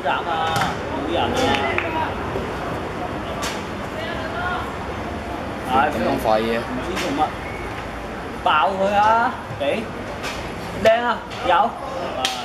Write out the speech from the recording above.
斬啊，冇人啊！唉， 咁樣快嘅， 唔知做乜，爆佢啊！俾靚啊，有。